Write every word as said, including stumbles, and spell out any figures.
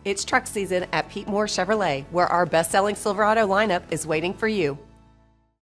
It's truck season at Pete Moore Chevrolet, where our best-selling Silverado lineup is waiting for you.